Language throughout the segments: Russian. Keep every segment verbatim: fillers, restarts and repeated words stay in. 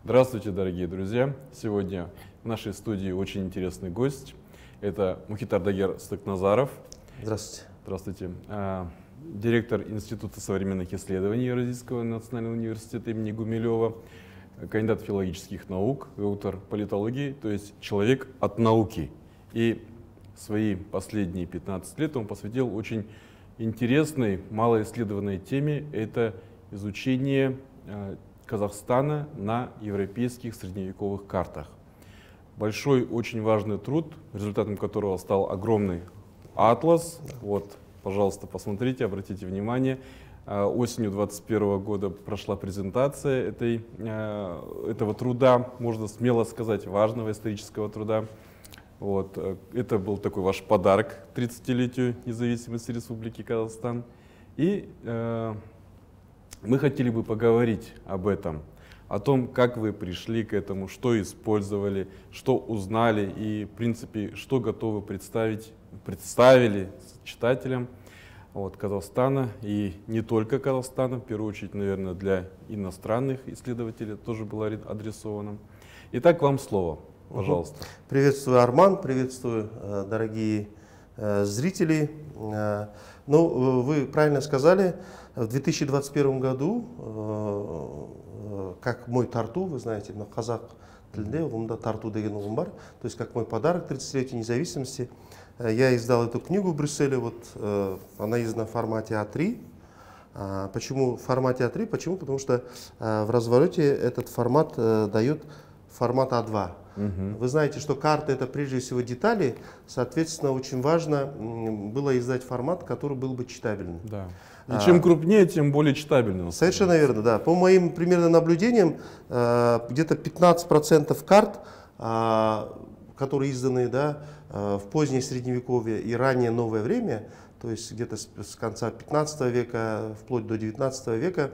Здравствуйте, дорогие друзья! Сегодня в нашей студии очень интересный гость. Это Мухитар Дагер Стыкназаров. Здравствуйте. Здравствуйте. Директор Института современных исследований Евразийского национального университета имени Гумилева, кандидат филологических наук, доктор политологии, то есть человек от науки. И свои последние пятнадцать лет он посвятил очень интересной, малоисследованной теме. Это изучение Казахстана на европейских средневековых картах. Большой, очень важный труд, результатом которого стал огромный атлас. Вот, пожалуйста, посмотрите, обратите внимание. Осенью двадцать первого года прошла презентация этой, этого труда, можно смело сказать, важного исторического труда. Вот, это был такой ваш подарок тридцатилетию независимости Республики Казахстан. И э, мы хотели бы поговорить об этом, о том, как вы пришли к этому, что использовали, что узнали и, в принципе, что готовы представить, представили читателям вот, Казахстана и не только Казахстана, в первую очередь, наверное, для иностранных исследователей тоже было адресовано. Итак, вам слово, пожалуйста. Угу. Приветствую, Арман, приветствую, дорогие зрители. Ну, вы правильно сказали, в две тысячи двадцать первом году, как мой тарту, вы знаете, на казах тілінде ұғымда тарту деген ұғым бар, то есть как мой подарок тридцатилетию независимости, я издал эту книгу в Брюсселе, вот она издана в формате а три. Почему в формате а три? Почему? Потому что в развороте этот формат дает формат а два. Угу. Вы знаете, что карты это прежде всего детали, соответственно, очень важно было издать формат, который был бы читабельным. Да. И чем крупнее, тем более читабельным. Совершенно верно, да. По моим примерным наблюдениям, где-то пятнадцать процентов карт, которые изданы, да, в позднее средневековье и раннее новое время, то есть где-то с конца пятнадцатого века вплоть до девятнадцатого века,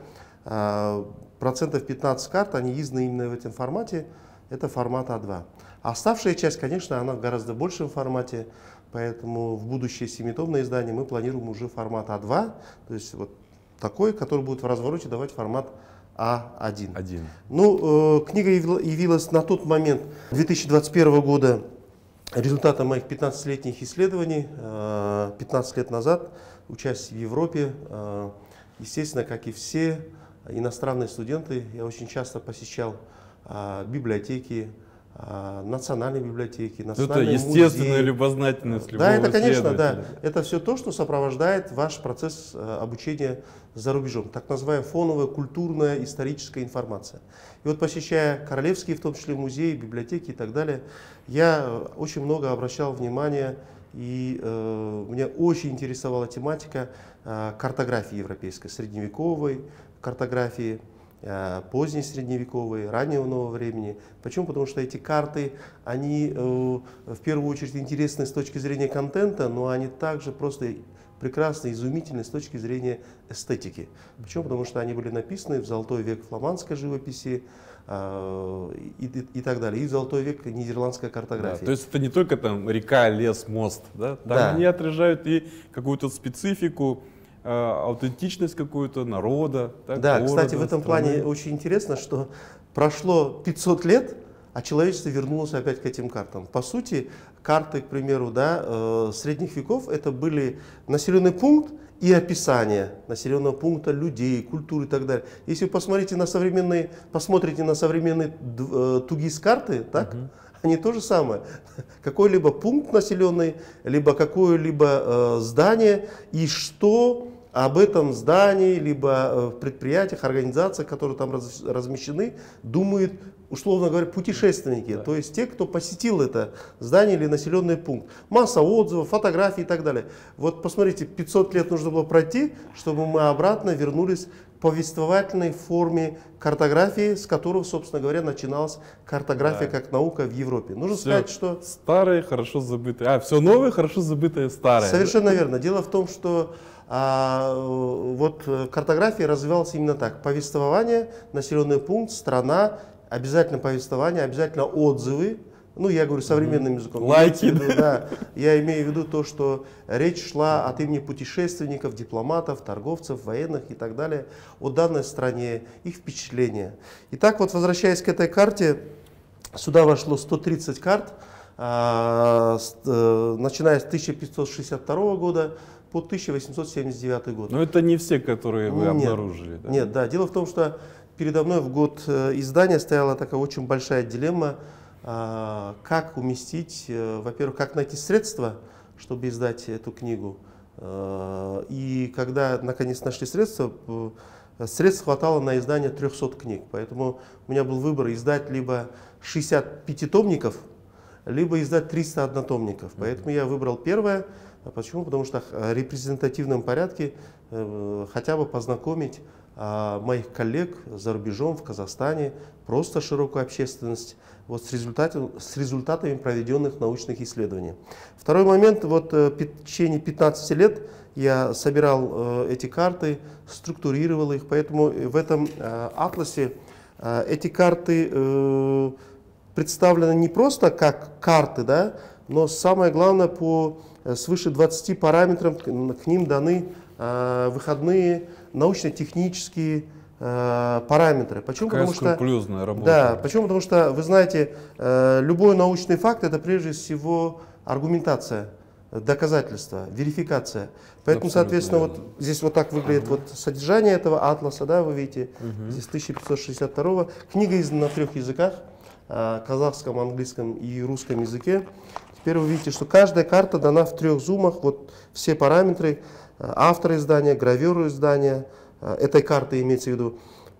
процентов пятнадцать карт, они изданы именно в этом формате, это формат а два. А оставшая часть, конечно, она в гораздо большем формате, поэтому в будущее семитомное издание мы планируем уже формат а два, то есть вот такой, который будет в развороте давать формат а один. Один. Ну, э, книга явилась на тот момент, две тысячи двадцать первого года, результатом моих пятнадцатилетних исследований, э, пятнадцать лет назад, участия в Европе. Э, естественно, как и все иностранные студенты, я очень часто посещал э, библиотеки, национальные библиотеки, национальные музеи. Это естественная музеи. любознательность любого Да, это, конечно, да. исследователя. Это все то, что сопровождает ваш процесс обучения за рубежом. Так называемая фоновая, культурная, историческая информация. И вот посещая королевские, в том числе музеи, библиотеки и так далее, я очень много обращал внимания, и э, меня очень интересовала тематика э, картографии европейской, средневековой картографии, поздней средневековой, раннего нового времени. Почему? Потому что эти карты, они э, в первую очередь интересны с точки зрения контента, но они также просто прекрасны, изумительны с точки зрения эстетики. Почему? Потому что они были написаны в золотой век фламандской живописи э, и, и, и так далее, и в золотой век нидерландской картографии. Да, то есть это не только там река, лес, мост, да? Там да. Они отражают и какую-то специфику, аутентичность какую-то народа. Так, да, города, кстати, в этом страны. плане очень интересно, что прошло пятьсот лет, а человечество вернулось опять к этим картам. По сути, карты, к примеру, да, э, средних веков, это были населенный пункт и описание населенного пункта, людей, культуры и так далее. Если вы посмотрите на современные, посмотрите на современные э, тугис-карты, так? Uh-huh. Они то же самое. Какой-либо пункт населенный, либо какое-либо э, здание, и что об этом здании, либо в предприятиях, организациях, которые там раз, размещены, думают, условно говоря, путешественники, да. То есть те, кто посетил это здание или населенный пункт. Масса отзывов, фотографий и так далее. Вот посмотрите, пятьсот лет нужно было пройти, чтобы мы обратно вернулись к повествовательной форме картографии, с которого, собственно говоря, начиналась картография да. как наука в Европе. Нужно все сказать, что... Старое, хорошо забытое. А, все новое, хорошо забытое старое. Совершенно верно. Дело в том, что А, вот картография развивалась именно так. Повествование, населенный пункт, страна, обязательно повествование, обязательно отзывы, Ну, я говорю современным языком. Лайки. Я имею в виду, да, я имею в виду то, что речь шла от имени путешественников, дипломатов, торговцев, военных и так далее, о данной стране, их впечатления. Итак, вот возвращаясь к этой карте, сюда вошло сто тридцать карт, а, с, э, начиная с тысяча пятьсот шестьдесят второго года по тысяча восемьсот семьдесят девятый год. Но это не все, которые вы Нет, обнаружили. Да? Нет, да. Дело в том, что передо мной в год издания стояла такая очень большая дилемма, как уместить, во-первых, как найти средства, чтобы издать эту книгу. И когда наконец нашли средства, средств хватало на издание трёхсот книг. Поэтому у меня был выбор издать либо шестьдесят пятитомников, либо издать триста однотомников. Поэтому я выбрал первое. Почему? Потому что в репрезентативном порядке хотя бы познакомить моих коллег за рубежом, в Казахстане, просто широкую общественность вот с, результатом, с результатами проведенных научных исследований. Второй момент, вот в течение пятнадцати лет я собирал эти карты, структурировал их, поэтому в этом атласе эти карты представлены не просто как карты, да, но самое главное, по свыше двадцати параметрам к ним даны выходные научно-технические э, параметры. Почему? Какая Потому что, скрупулезная работа. да, почему? Потому что, вы знаете, э, любой научный факт — это прежде всего аргументация, доказательство, верификация. Поэтому, Абсолютно соответственно, верно. вот здесь вот так выглядит uh-huh. вот содержание этого атласа, да, вы видите, uh-huh. здесь тысяча пятьсот шестьдесят второго. Книга издана на трех языках, э, казахском, английском и русском языке. Теперь вы видите, что каждая карта дана в трех зумах, вот все параметры. Автор издания, гравер издания, этой карты имеется в виду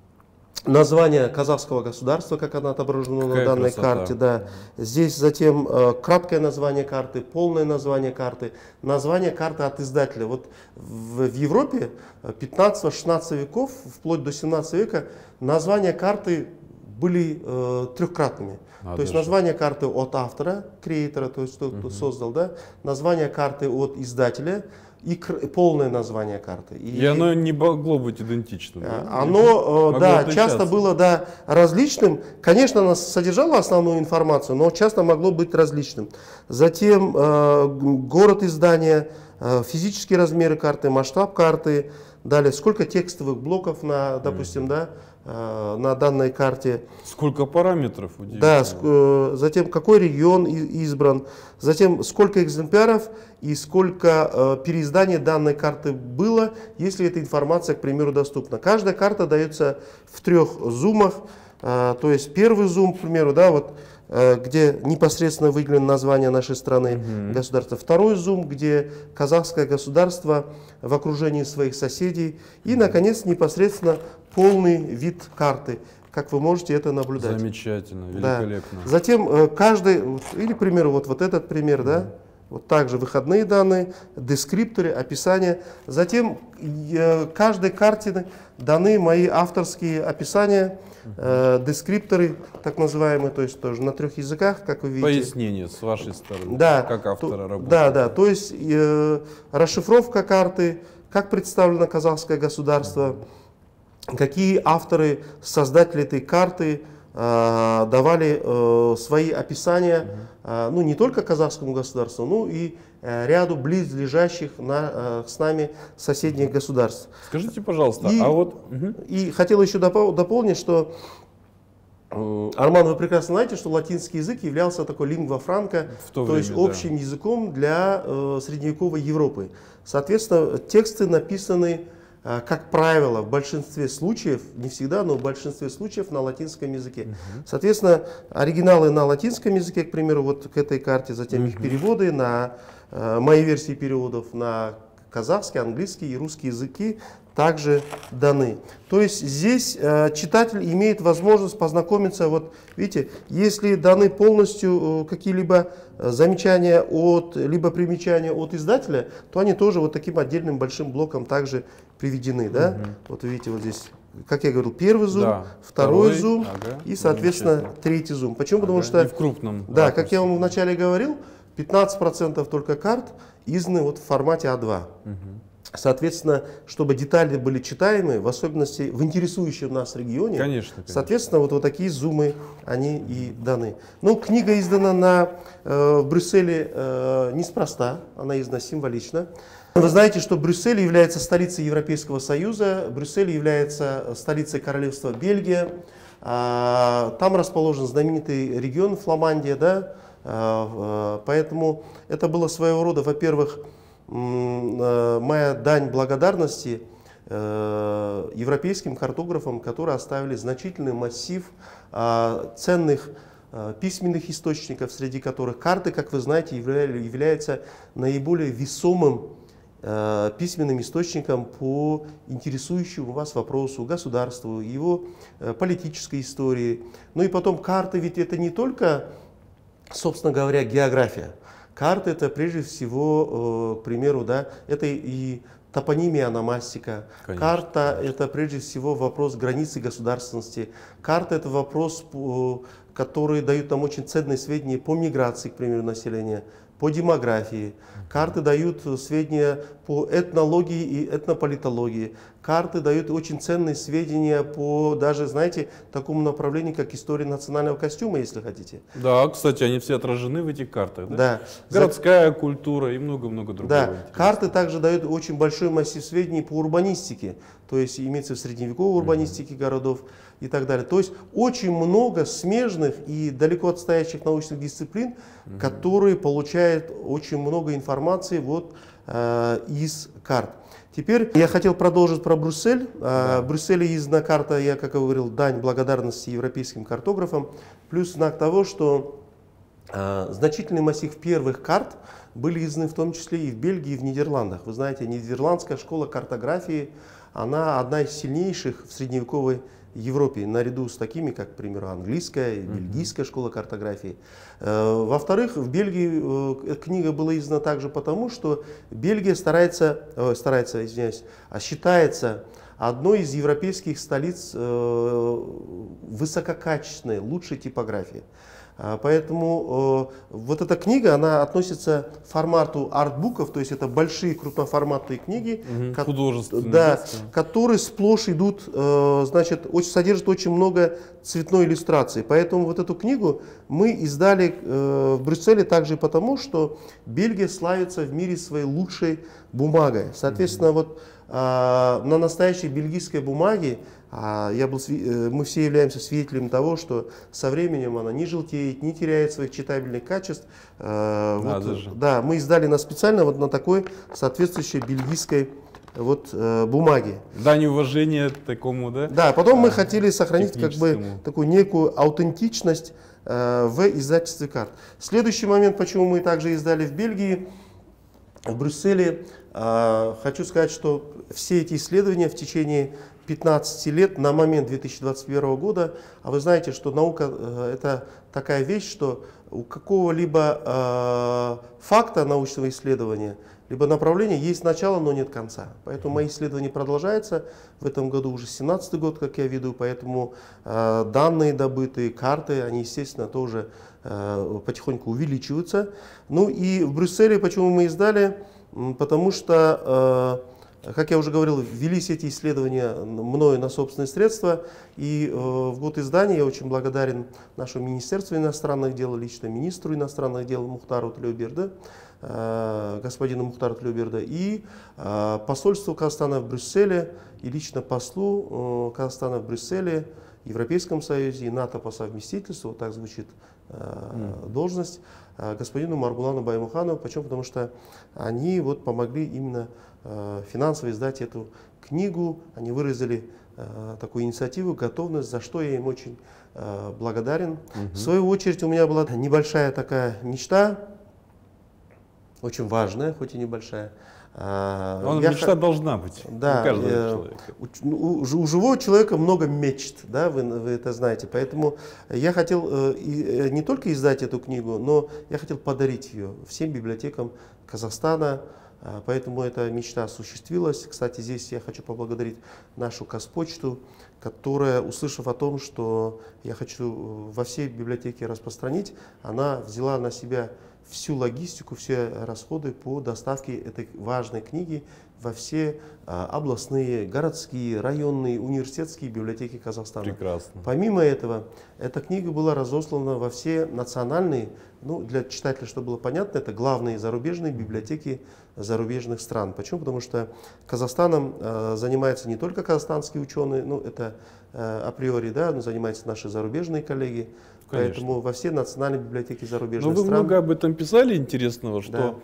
название казахского государства, как оно отображено Какая на данной красота. карте. Да. Здесь затем э, краткое название карты, полное название карты, название карты от издателя. Вот в, в Европе пятнадцатого-шестнадцатого веков, вплоть до семнадцатого века, названия карты были э, трехкратными. А, то есть название карты от автора, креатора, то есть тот, кто угу. создал, да, название карты от издателя, и полное название карты. И, и оно не могло быть идентичным. Да? Оно, да, часто было, да, различным. Конечно, оно содержало основную информацию, но часто могло быть различным. Затем э, город издания, э, физические размеры карты, масштаб карты, далее сколько текстовых блоков на, допустим, mm-hmm. да, э, на данной карте. Сколько параметров. Да, э, затем какой регион избран, затем сколько экземпляров и сколько э, переизданий данной карты было, если эта информация, к примеру, доступна. Каждая карта дается в трех зумах, э, то есть первый зум, к примеру, да, вот, э, где непосредственно выделено название нашей страны, mm-hmm. государства. Второй зум, где казахское государство в окружении своих соседей. И, наконец, непосредственно полный вид карты, как вы можете это наблюдать. Замечательно, великолепно. Да. Затем э, каждый, или, к примеру, вот, вот этот пример, mm-hmm. да, вот также выходные данные, дескрипторы, описания. Затем э, каждой карте даны мои авторские описания, э, дескрипторы, так называемые, то есть тоже на трех языках, как вы видите. Пояснение с вашей стороны, да, как автора то, работы. Да, да, то есть э, расшифровка карты, как представлено казахское государство, какие авторы, создатели этой карты э, давали э, свои описания, э, ну не только казахскому государству, но и э, ряду близлежащих на, э, с нами соседних государств. Скажите, пожалуйста, и, а вот... И хотел еще допол дополнить, что, э, Арман, вы прекрасно знаете, что латинский язык являлся такой лингва франка, то, то время, есть общим да. языком для э, средневековой Европы. Соответственно, тексты написаны, как правило, в большинстве случаев, не всегда, но в большинстве случаев на латинском языке. Uh-huh. Соответственно, оригиналы на латинском языке, к примеру, вот к этой карте, затем uh-huh. их переводы на э, мои версии переводов на казахский, английский и русский языки также даны. То есть здесь э, читатель имеет возможность познакомиться, вот видите, если даны полностью э, какие-либо э, замечания от, либо примечания от издателя, то они тоже вот таким отдельным большим блоком также приведены. Угу. Да? Вот видите, вот здесь, как я говорил, первый зум, да. второй, второй зум ага. и, соответственно, третий зум. Почему? Ага. Потому что, и в крупном да, ракурсе. Как я вам вначале говорил, пятнадцать процентов только карт изданы вот в формате а два. Угу. Соответственно, чтобы детали были читаемы, в особенности в интересующем нас регионе, конечно, конечно. соответственно, вот, вот такие зумы, они и даны. Ну, книга издана на, э, в Брюсселе э, неспроста, она издана символично. Вы знаете, что Брюссель является столицей Европейского Союза, Брюссель является столицей Королевства Бельгия, э, там расположен знаменитый регион Фламандия, да, э, э, поэтому это было своего рода, во-первых, моя дань благодарности э, европейским картографам, которые оставили значительный массив э, ценных э, письменных источников, среди которых карты, как вы знаете, явля, являются наиболее весомым э, письменным источником по интересующему вас вопросу государству, его э, политической истории. Ну и потом карты, ведь это не только, собственно говоря, география. Карта — это прежде всего, к примеру, да, это и топонимия, ономастика. Конечно, карта конечно. — это прежде всего вопрос границы государственности. Карта — это вопрос, который дает нам очень ценные сведения по миграции, к примеру, населения, по демографии. Карты дают сведения по этнологии и этнополитологии. Карты дают очень ценные сведения по даже, знаете, такому направлению, как история национального костюма, если хотите. Да, кстати, они все отражены в этих картах. Да? Да. Городская культура и много-много другого. Да. Карты также дают очень большой массив сведений по урбанистике, то есть имеется в средневековой урбанистике mm-hmm. городов и так далее. То есть очень много смежных и далеко отстоящих научных дисциплин, mm-hmm. которые получают очень много информации вот, э, из карт. Теперь я хотел продолжить про Брюссель. Да. В Брюсселе издана карта, я, как и говорил, дань благодарности европейским картографам, плюс знак того, что э, значительный массив первых карт были изданы в том числе и в Бельгии, и в Нидерландах. Вы знаете, нидерландская школа картографии, она одна из сильнейших в средневековой Европе, наряду с такими, как, к примеру, английская и бельгийская школа картографии. Во-вторых, в Бельгии книга была издана также потому, что Бельгия старается, старается, извиняюсь, считается одной из европейских столиц высококачественной, лучшей типографии. Поэтому э, вот эта книга, она относится к формату артбуков, то есть это большие крупноформатные книги, угу, художественные, да, которые сплошь идут, э, значит, очень, содержат очень много цветной иллюстрации. Поэтому вот эту книгу мы издали э, в Брюсселе также потому, что Бельгия славится в мире своей лучшей бумагой. Соответственно, угу. вот э, на настоящей бельгийской бумаге Я был, мы все являемся свидетелями того, что со временем она не желтеет, не теряет своих читабельных качеств. Вот, да, мы издали на специально вот на такой соответствующей бельгийской вот, бумаге. Дань уважения такому, да? Да, потом мы хотели сохранить как бы такую некую аутентичность в издательстве карт. Следующий момент, почему мы также издали в Бельгии, в Брюсселе. Хочу сказать, что все эти исследования в течение пятнадцати лет на момент две тысячи двадцать первого года, а вы знаете, что наука э, это такая вещь, что у какого-либо э, факта научного исследования, либо направления есть начало, но нет конца. Поэтому мои исследования продолжаются. В этом году уже семнадцатый год, как я веду, поэтому э, данные добытые, карты, они, естественно, тоже э, потихоньку увеличиваются. Ну и в Брюсселе, почему мы издали? Потому что э, как я уже говорил, велись эти исследования мною на собственные средства, и э, в год издания я очень благодарен нашему Министерству иностранных дел, лично министру иностранных дел Мухтару Тлеуберде, э, господину Мухтару Тлеуберде, и э, посольству Казахстана в Брюсселе, и лично послу э, Казахстана в Брюсселе, Европейском Союзе и НАТО по совместительству, вот так звучит э, mm. должность, э, господину Маргулану Баймуханову. Почему? Потому что они вот помогли именно финансово издать эту книгу, они выразили э, такую инициативу, готовность, за что я им очень э, благодарен. Угу. В свою очередь у меня была небольшая такая мечта, очень важная, хоть и небольшая. Он, мечта х... должна быть, да, у каждого э, человека. У, у, у живого человека много мечт, да, вы, вы это знаете. Поэтому я хотел э, и, не только издать эту книгу, но я хотел подарить ее всем библиотекам Казахстана, Поэтому эта мечта осуществилась. Кстати, здесь я хочу поблагодарить нашу Казпочту, которая, услышав о том, что я хочу во всей библиотеке распространить, она взяла на себя всю логистику, все расходы по доставке этой важной книги во все а, областные, городские, районные, университетские библиотеки Казахстана. Прекрасно. Помимо этого, эта книга была разослана во все национальные, ну, для читателя, чтобы было понятно, это главные зарубежные библиотеки зарубежных стран. Почему? Потому что Казахстаном э, занимаются не только казахстанские ученые, ну, это э, априори, да, но занимаются наши зарубежные коллеги. Конечно. Поэтому во все национальные библиотеки зарубежных Но вы стран. много об этом писали интересного, что Да.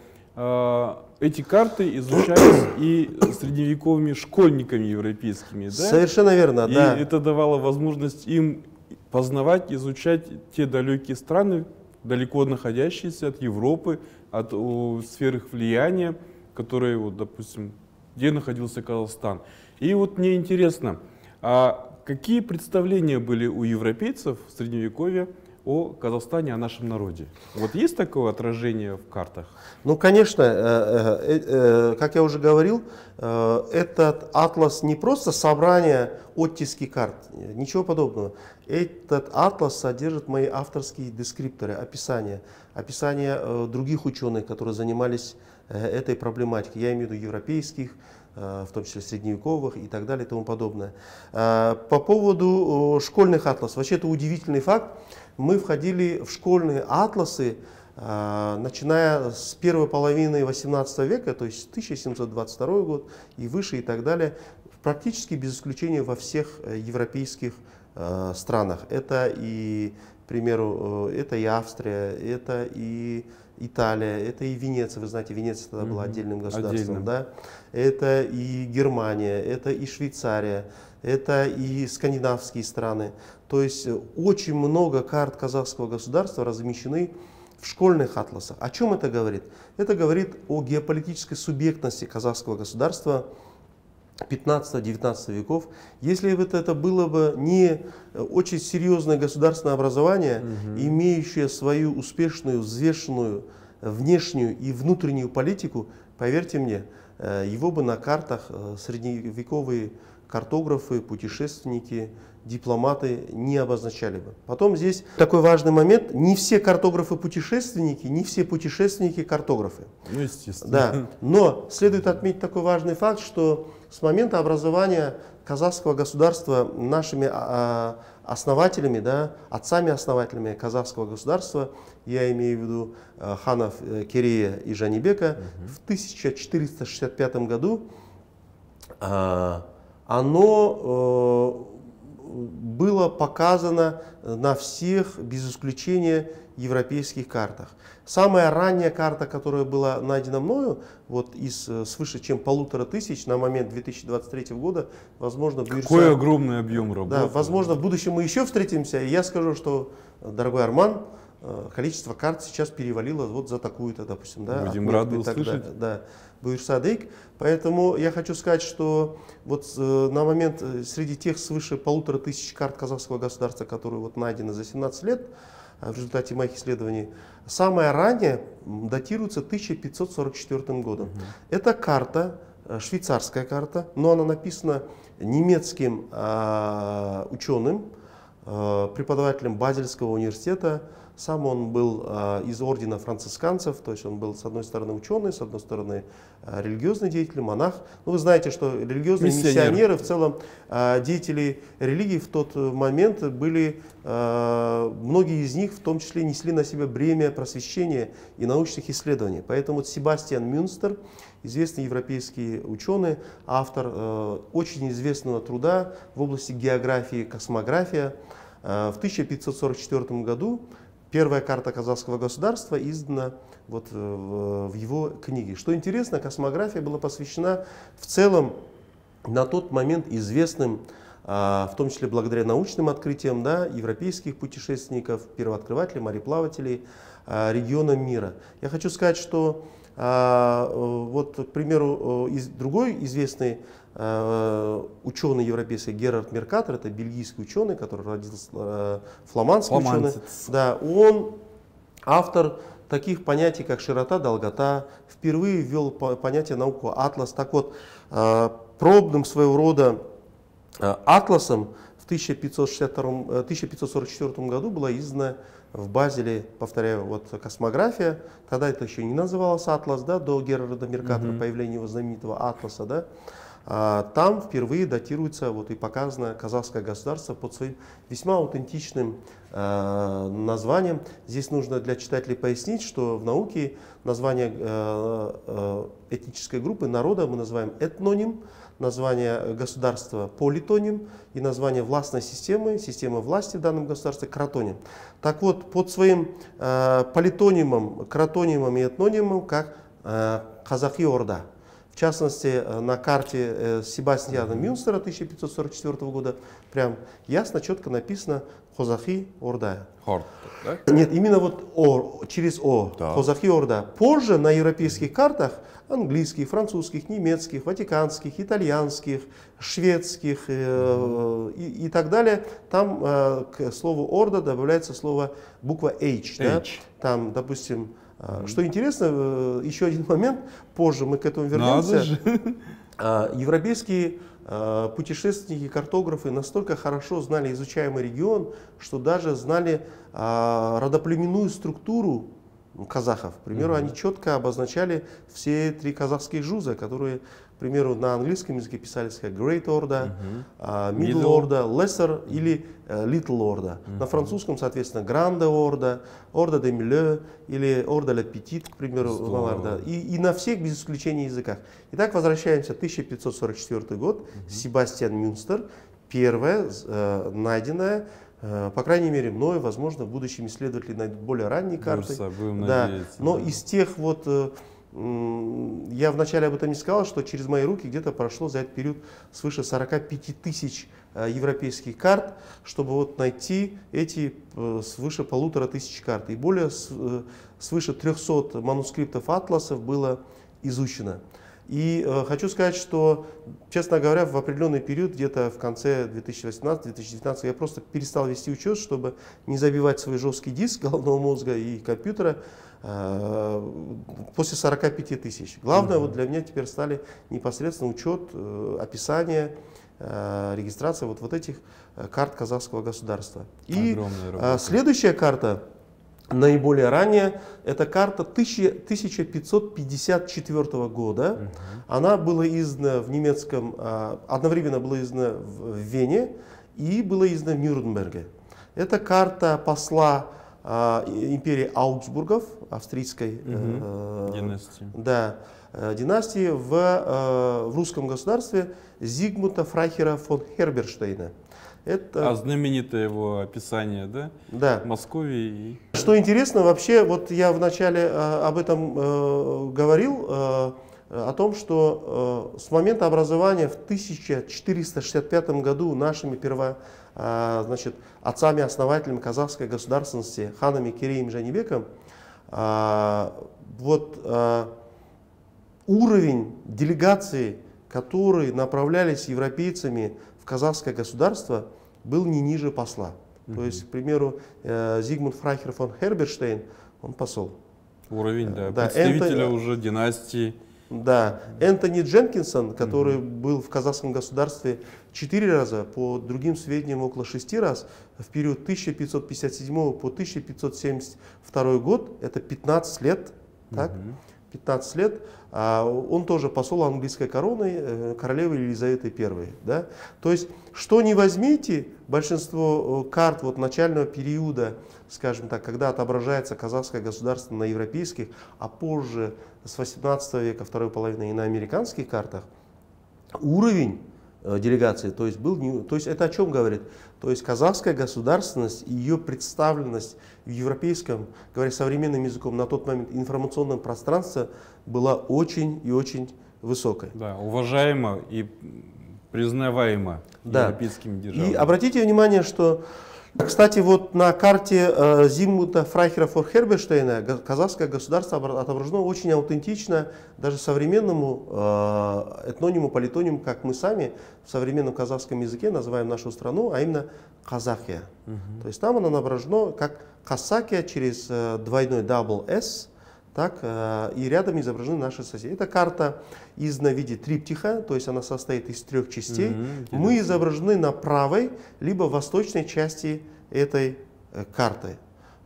эти карты изучались и средневековыми школьниками европейскими, да? Совершенно верно, и да. это давало возможность им познавать, изучать те далекие страны, далеко находящиеся от Европы, от о, сфер их влияния, которые, вот, допустим, где находился Казахстан. И вот мне интересно, а какие представления были у европейцев в Средневековье о Казахстане, о нашем народе? Вот есть такое отражение в картах? Ну, конечно, э, э, э, как я уже говорил, э, этот атлас не просто собрание оттиски карт, ничего подобного. Этот атлас содержит мои авторские дескрипторы, описания, описания э, других ученых, которые занимались э, этой проблематикой. Я имею в виду европейских, в том числе средневековых и так далее и тому подобное. По поводу школьных атласов, вообще это удивительный факт. Мы входили в школьные атласы, начиная с первой половины восемнадцатого века, то есть тысяча семьсот двадцать второй год и выше и так далее, практически без исключения во всех европейских странах. Это и, к примеру, это и Австрия, это и Италия, это и Венеция, вы знаете, Венеция тогда была отдельным государством, да? Это и Германия, это и Швейцария, это и скандинавские страны. То есть очень много карт казахского государства размещены в школьных атласах. О чем это говорит? Это говорит о геополитической субъектности казахского государства пятнадцатого-девятнадцатого веков. Если бы это было бы не очень серьезное государственное образование, угу. имеющее свою успешную, взвешенную внешнюю и внутреннюю политику, поверьте мне, его бы на картах средневековые картографы, путешественники, дипломаты не обозначали бы. Потом здесь такой важный момент. Не все картографы-путешественники, не все путешественники-картографы. Ну, естественно. Да. Но следует отметить такой важный факт, что с момента образования казахского государства нашими основателями, да, отцами-основателями казахского государства, я имею в виду ханов Керея и Жанибека, угу. в тысяча четыреста шестьдесят пятом году оно было показано на всех, без исключения, европейских картах. Самая ранняя карта, которая была найдена мною, вот из свыше чем полутора тысяч на момент две тысячи двадцать третьего года, возможно, Какой Буирса, огромный объем работы. Да, возможно, в будущем мы еще встретимся, и я скажу, что, дорогой Арман, количество карт сейчас перевалило вот за такую-то, допустим, да. Будем рады услышать. Да, Буирсадейк. Поэтому я хочу сказать, что вот э, на момент э, среди тех свыше полутора тысяч карт казахского государства, которые вот найдены за семнадцать лет, э, в результате моих исследований, самая ранняя датируется тысяча пятьсот сорок четвёртым годом. Угу. Это карта, э, швейцарская карта, но она написана немецким э, ученым, э, преподавателем Базельского университета. Сам он был э, из ордена францисканцев, то есть он был с одной стороны ученый, с одной стороны э, религиозный деятель, монах. Ну, вы знаете, что религиозные Миссионер. миссионеры, в целом э, деятели религии в тот момент были, э, многие из них в том числе несли на себе бремя просвещения и научных исследований. Поэтому вот Себастьян Мюнстер, известный европейский ученый, автор э, очень известного труда в области географии, космография, э, в тысяча пятьсот сорок четвёртом году первая карта казахского государства издана вот в, в его книге. Что интересно, космография была посвящена в целом на тот момент известным, в том числе благодаря научным открытиям, да, европейских путешественников, первооткрывателей, мореплавателей регионам мира. Я хочу сказать, что вот, к примеру, другой известный ученый европейский Герард Меркатор, это бельгийский ученый, который родился, фламандский ученый, да, он автор таких понятий, как широта, долгота, впервые ввел понятие науку атлас. Так вот, пробным своего рода атласом в тысяча пятьсот сорок четвёртом году была издана в Базеле, повторяю, вот космография. Тогда это еще не называлось атлас, да, до Герарда Меркатора, mm-hmm. появления его знаменитого атласа, да. Там впервые датируется вот и показано казахское государство под своим весьма аутентичным э, названием. Здесь нужно для читателей пояснить, что в науке название э, э, этнической группы, народа мы называем этноним, название государства политоним и название властной системы, системы власти в данном государстве кротоним. Так вот, под своим э, политонимом, кротонимом и этнонимом, как э, Казахи Орда. В частности, на карте э, Себастьяна Мюнстера тысяча пятьсот сорок четвёртого года прям ясно, четко написано Хозахи Орда. Хорд, да? Нет, именно вот О, через О, да. Хозахи Орда. Позже на европейских картах, английских, французских, немецких, ватиканских, итальянских, шведских э, и, и так далее, там э, к слову Орда добавляется слово буква H. Да? Там, допустим, Mm-hmm. Что интересно, еще один момент, позже мы к этому вернемся. Европейские путешественники, картографы настолько хорошо знали изучаемый регион, что даже знали родоплеменную структуру казахов. К примеру, mm-hmm. они четко обозначали все три казахских жуза, которые, к примеру, на английском языке писались как Great Order, mm-hmm. Middle, Middle Order, Lesser или uh, Little Order. Mm-hmm. На французском, соответственно, Grande Order, Order de Milieu или Order de Petit, к примеру, Валарда. И, и на всех без исключения языках. Итак, возвращаемся в тысяча пятьсот сорок четвёртый год. Mm-hmm. Себастьян Мюнстер, первая э, найденная, по крайней мере, мной, возможно, в будущем исследователи найдут более ранние карты. Да. Но да. из тех вот, я вначале об этом не сказал, что через мои руки где-то прошло за этот период свыше сорока пяти тысяч европейских карт, чтобы вот найти эти свыше полутора тысяч карт. И более свыше трёхсот манускриптов атласов было изучено. И э, хочу сказать, что, честно говоря, в определенный период, где-то в конце две тысячи восемнадцатого — две тысячи девятнадцатого, я просто перестал вести учет, чтобы не забивать свой жесткий диск головного мозга и компьютера э, после сорока пяти тысяч. Главное, mm-hmm. вот для меня теперь стали непосредственно учет, э, описание, э, регистрация вот, вот этих карт казахского государства. И э, следующая карта, наиболее ранняя, это карта тысяча пятьсот пятьдесят четвёртого года. Uh-huh. Она была издана в немецком, одновременно была издана в Вене и была издана в Нюрнберге. Это карта посла империи Аугсбургов, австрийской uh-huh. э, династии, да, династии в, в русском государстве Зигмунда Фрайхера фон Херберштейна. Это... А знаменитое его описание, да? Да. Московии. Что интересно, вообще, вот я вначале э, об этом э, говорил, э, о том, что э, с момента образования в тысяча четыреста шестьдесят пятом году нашими перво, э, значит, отцами-основателями казахской государственности, ханами Кереем Жанибеком, э, вот, э, уровень делегаций, которые направлялись европейцами в казахское государство, был не ниже посла. Mm-hmm. То есть, к примеру, э, Зигмунд Фрайхер фон Херберштейн, он посол. Уровень, да, да. Представителя Энтони, уже династии. Да, Энтони Дженкинсон, который mm-hmm. был в казахском государстве четыре раза, по другим сведениям около шести раз, в период тысяча пятьсот пятьдесят седьмого по тысяча пятьсот семьдесят второй год, это пятнадцать лет, так? Mm-hmm. пятнадцать лет, он тоже посол английской короны, королевы Елизаветы Первой. Да? То есть, что не возьмите, большинство карт вот начального периода, скажем так, когда отображается казахское государство на европейских, а позже с восемнадцатого века, второй половины, и на американских картах, уровень делегации, то есть, был не, то есть это о чем говорит? То есть казахская государственность и ее представленность в европейском, говоря современным языком, на тот момент информационном пространстве была очень и очень высокой. Да, уважаема и признаваема да. европейскими державами. И обратите внимание, что Кстати, вот на карте э, Зигмунда Фрайхера фон Херберштейна казахское государство отображено очень аутентично, даже современному э, этнониму, политониму, как мы сами в современном казахском языке называем нашу страну, а именно Казахия. Угу. То есть там оно отображено как Касакия через э, двойной double S. Так, и рядом изображены наши соседи. Это карта издана в виде триптиха, то есть она состоит из трех частей. Mm-hmm, Мы изображены на правой, либо восточной части этой карты.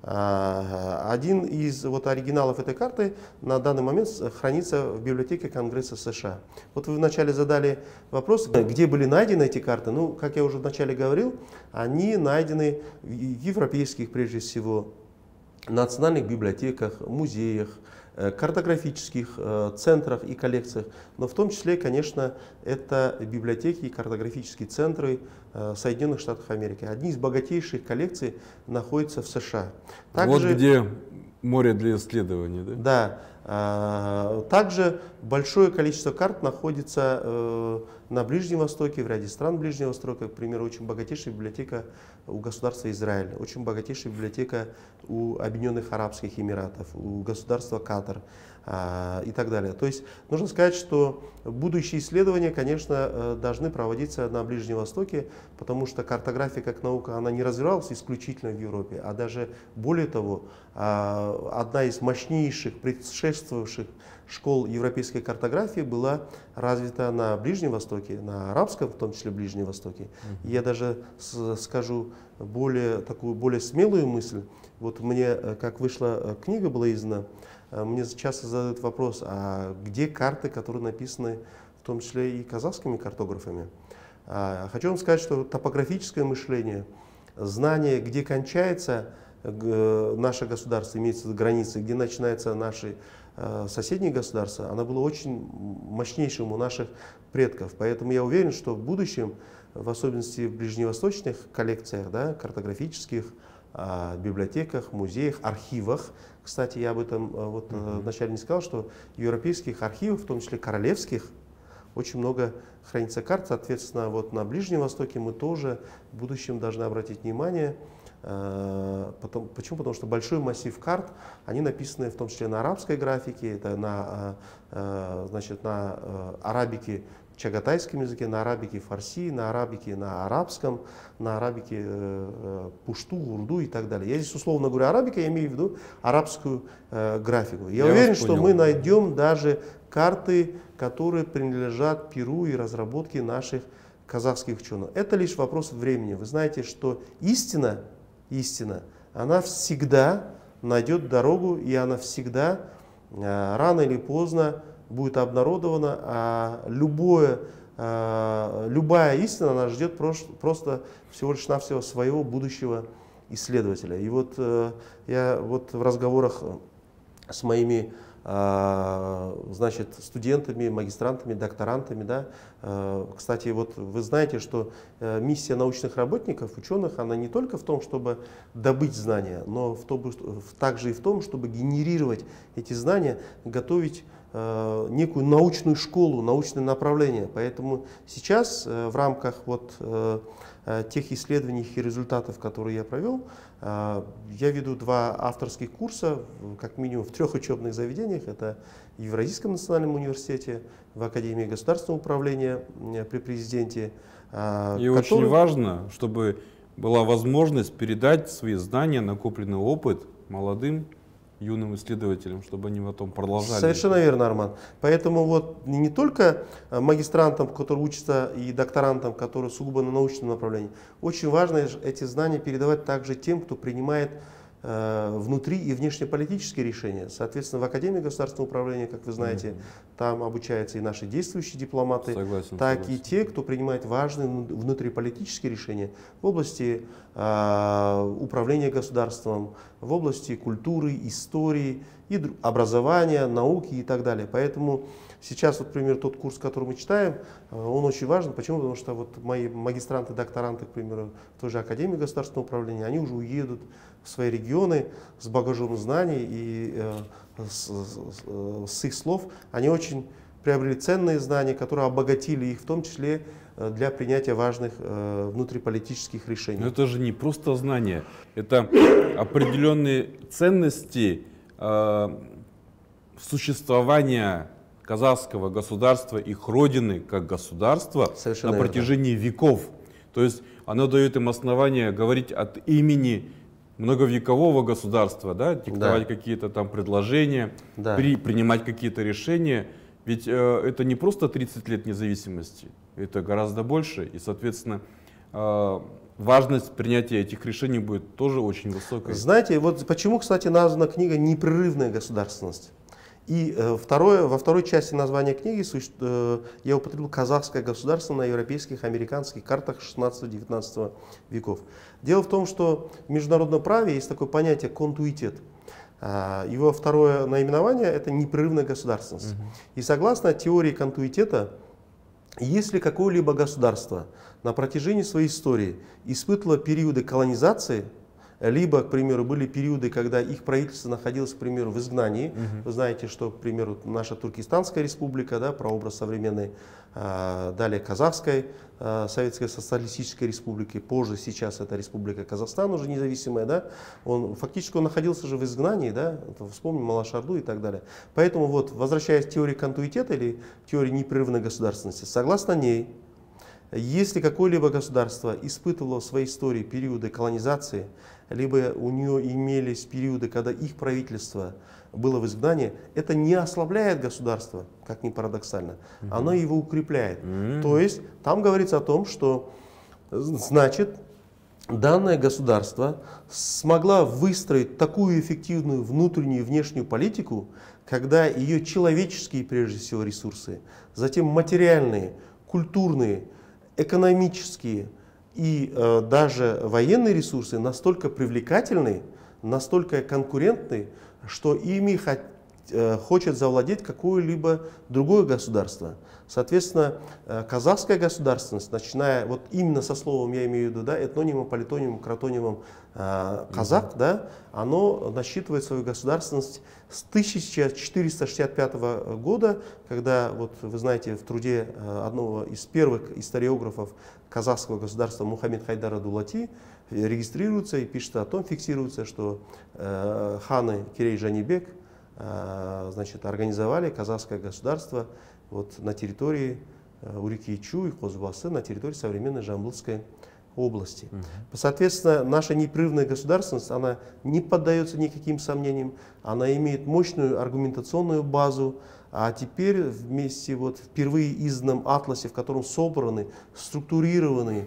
Один из вот оригиналов этой карты на данный момент хранится в библиотеке Конгресса США. Вот вы вначале задали вопрос, где были найдены эти карты. Ну, как я уже вначале говорил, они найдены в европейских, прежде всего, национальных библиотеках, музеях, картографических центрах и коллекциях, но в том числе, конечно, это библиотеки и картографические центры Соединенных Штатов Америки. Одни из богатейших коллекций находятся в США. Также, вот где море для исследований, да? Да. Также большое количество карт находится на Ближнем Востоке, в ряде стран Ближнего Востока. К примеру, очень богатейшая библиотека у государства Израиль, очень богатейшая библиотека у Объединенных Арабских Эмиратов, у государства Катар и так далее. То есть нужно сказать, что будущие исследования, конечно, должны проводиться на Ближнем Востоке, потому что картография как наука, она не развивалась исключительно в Европе, а даже более того, одна из мощнейших предшествовавших школ европейской картографии была развита на Ближнем Востоке, на арабском, в том числе Ближнем Востоке. И я даже скажу более, такую более смелую мысль. Вот мне, как вышла книга, была издана, мне часто задают вопрос, а где карты, которые написаны в том числе и казахскими картографами? Хочу вам сказать, что топографическое мышление, знание, где кончается наше государство, имеется в виду границы, где начинаются наши соседние государства, оно было очень мощнейшим у наших предков. Поэтому я уверен, что в будущем, в особенности в ближневосточных коллекциях, да, картографических, библиотеках, музеях, архивах. Кстати, я об этом вот mm-hmm. вначале не сказал, что в европейских архивах, в том числе королевских, очень много хранится карт. Соответственно, вот на Ближнем Востоке мы тоже в будущем должны обратить внимание. Потом, почему? Потому что большой массив карт, они написаны в том числе на арабской графике, это на, значит, на арабике, чагатайском языке, на арабике фарси, на арабике на арабском, на арабике э, пушту, урду и так далее. Я здесь условно говорю арабика, я имею в виду арабскую э, графику. Я, я уверен, что мы найдем даже карты, которые принадлежат перу и разработке наших казахских ученых. Это лишь вопрос времени. Вы знаете, что истина, истина, она всегда найдет дорогу, и она всегда э, рано или поздно будет обнародовано, а любое, а, любая истина, она ждет просто всего лишь навсего своего будущего исследователя. И вот а, я вот в разговорах с моими а, значит, студентами, магистрантами, докторантами, да, а, кстати, вот вы знаете, что а, миссия научных работников, ученых, она не только в том, чтобы добыть знания, но в том, также и в том, чтобы генерировать эти знания, готовить некую научную школу, научное направление. Поэтому сейчас в рамках вот тех исследований и результатов, которые я провел, я веду два авторских курса, как минимум в трех учебных заведениях. Это в Евразийском национальном университете, в Академии государственного управления при президенте. И который... очень важно, чтобы была возможность передать свои знания, накопленный опыт молодым юным исследователям, чтобы они потом продолжали. Совершенно верно, Арман. Поэтому вот не только магистрантам, которые учатся, и докторантам, которые сугубо на научном направлении, очень важно эти знания передавать также тем, кто принимает э, внутри и внешнеполитические решения. Соответственно, в Академии государственного управления, как вы знаете, mm-hmm. там обучаются и наши действующие дипломаты, согласен, так согласен. и те, кто принимает важные внутриполитические решения в области э, управления государством, в области культуры, истории, и образования, науки и так далее. Поэтому сейчас, вот, например, тот курс, который мы читаем, он очень важен. Почему? Потому что вот мои магистранты, докторанты, к примеру, в той же Академии государственного управления, они уже уедут в свои регионы с багажом знаний, и э, с, с, с их слов они очень приобрели ценные знания, которые обогатили их, в том числе для принятия важных внутриполитических решений. Но это же не просто знание, это определенные ценности э, существования казахского государства, их родины как государства Совершенно на верно. протяжении веков. То есть оно дает им основание говорить от имени многовекового государства, да, диктовать да. какие-то там предложения, да. при, принимать какие-то решения. Ведь э, это не просто тридцать лет независимости, это гораздо больше. И, соответственно, э, важность принятия этих решений будет тоже очень высокой. Знаете, вот почему, кстати, названа книга «Непрерывная государственность». И э, второе, во второй части названия книги э, я употребил казахское государство на европейских, американских картах шестнадцатого-девятнадцатого веков. Дело в том, что в международном праве есть такое понятие «контуитет». Э, его второе наименование – это непрерывная государственность. Угу. И согласно теории контуитета, если какое-либо государство на протяжении своей истории испытывало периоды колонизации, либо, к примеру, были периоды, когда их правительство находилось, к примеру, в изгнании. Uh-huh. Вы знаете, что, к примеру, наша Туркестанская республика, да, прообраз современной, э, далее Казахской э, Советской Социалистической Республики, позже сейчас это Республика Казахстан, уже независимая, да, он фактически он находился же в изгнании, да, вспомним Малаш-Орду и так далее. Поэтому, вот, возвращаясь к теории контуитета или теории непрерывной государственности, согласно ней, если какое-либо государство испытывало в своей истории периоды колонизации, либо у нее имелись периоды, когда их правительство было в изгнании, это не ослабляет государство, как ни парадоксально, mm-hmm. оно его укрепляет. Mm-hmm. То есть там говорится о том, что значит данное государство смогла выстроить такую эффективную внутреннюю и внешнюю политику, когда ее человеческие, прежде всего, ресурсы, затем материальные, культурные, экономические и э, даже военные ресурсы настолько привлекательны, настолько конкурентны, что ими хот, э, хочет завладеть какое-либо другое государство. Соответственно, э, казахская государственность, начиная вот именно со словом, я имею в виду, да, этнонимом, политонимом, кротонимом э, казах, mm-hmm. да, оно насчитывает свою государственность с тысяча четыреста шестьдесят пятого года, когда, вот, вы знаете, в труде э, одного из первых историографов казахского государства Мухаммед Хайдар Дулати регистрируется и пишет о том, фиксируется, что э, ханы Керей Жанибек э, значит, организовали казахское государство вот, на территории э, у реки Ичу и Козубасы, на территории современной Жамбылской области. Uh-huh. Соответственно, наша непрерывная государственность, она не поддается никаким сомнениям, она имеет мощную аргументационную базу, а теперь вместе вот впервые изданном атласе, в котором собраны, структурированы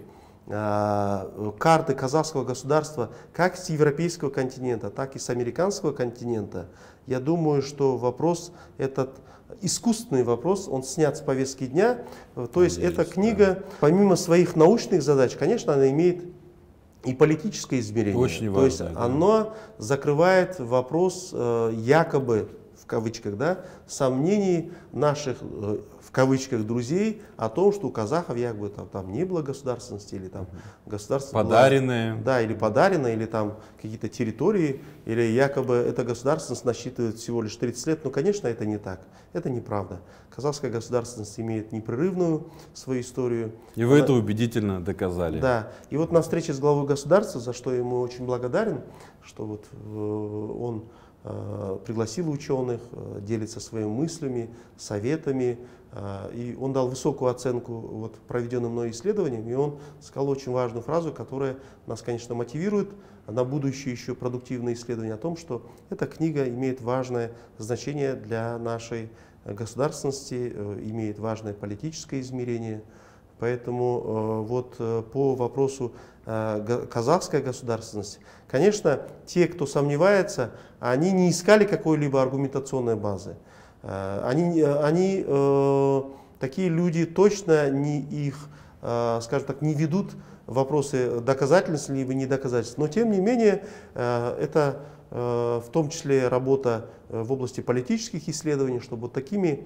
э, карты казахского государства как с европейского континента, так и с американского континента, я думаю, что вопрос этот, искусственный вопрос, он снят с повестки дня. То есть эта книга, помимо своих научных задач, конечно, она имеет и политическое измерение. Очень важно, То есть да. она закрывает вопрос э, якобы, в кавычках, да, сомнений наших, э, в кавычках, друзей о том, что у казахов якобы там, там не было государственности, или там государство подаренное. Было, да, или подаренное, или там какие-то территории, или якобы эта государственность насчитывает всего лишь тридцать лет. Но, конечно, это не так. Это неправда. Казахская государственность имеет непрерывную свою историю. И вы Она, это убедительно доказали. Да. И вот на встрече с главой государства, за что я ему очень благодарен, что вот э, он э, пригласил ученых, э, делится своими мыслями, советами. Э, и он дал высокую оценку вот, проведенным мной исследованиям. И он сказал очень важную фразу, которая нас, конечно, мотивирует на будущее еще продуктивные исследования о том, что эта книга имеет важное значение для нашей государственности, имеет важное политическое измерение. Поэтому вот по вопросу казахская государственность, конечно, те, кто сомневается, они не искали какой-либо аргументационной базы. Они, они, такие люди точно не их, скажем так, не ведут вопросы доказательств либо недоказательств. Но тем не менее, это в том числе работа в области политических исследований, чтобы вот такими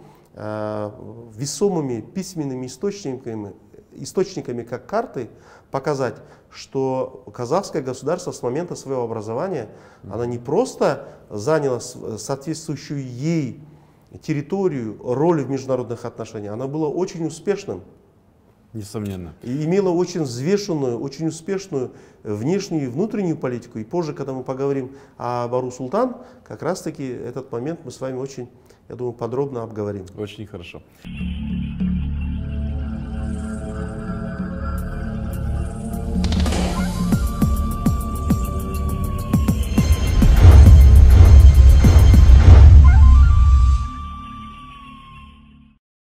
весомыми письменными источниками, источниками, как карты, показать, что казахское государство с момента своего образования, mm-hmm. она не просто заняла соответствующую ей территорию, роль в международных отношениях, она была очень успешным. Несомненно. И имела очень взвешенную, очень успешную внешнюю и внутреннюю политику. И позже, когда мы поговорим о Бару Султан, как раз-таки этот момент мы с вами очень, я думаю, подробно обговорим. Очень хорошо.